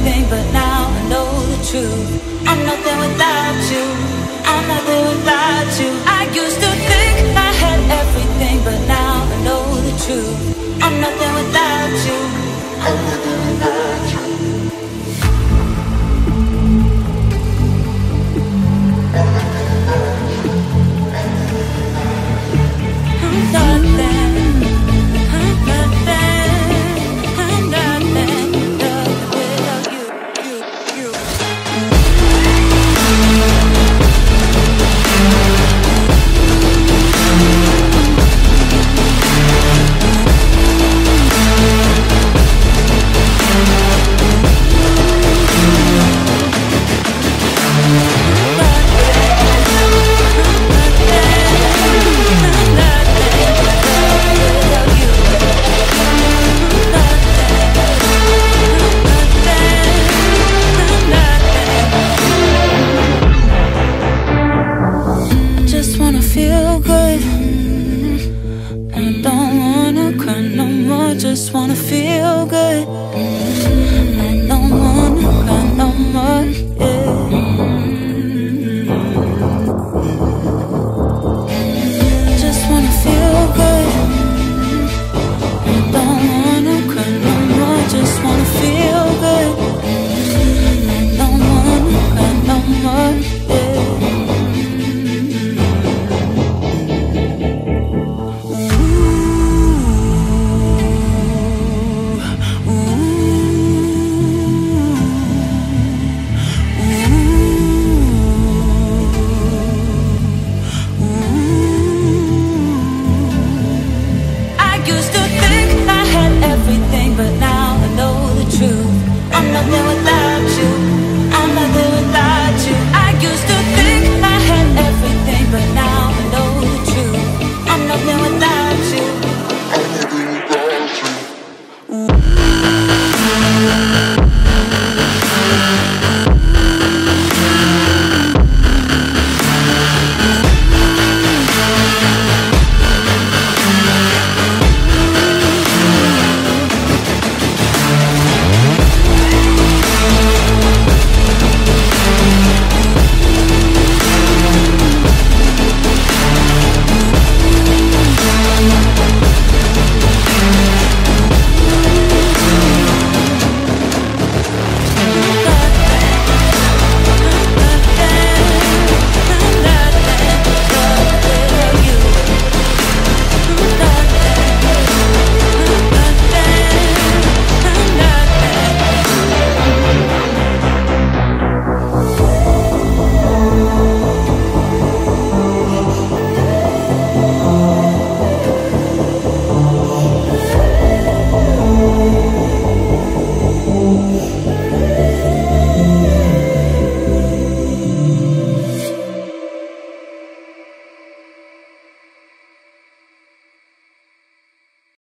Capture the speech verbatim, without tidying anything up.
everything, but now I know the truth. I'm nothing without you, I'm nothing without you. I used to think I had everything, but now I know the truth. I'm nothing without you, I'm nothing without you. Just wanna feel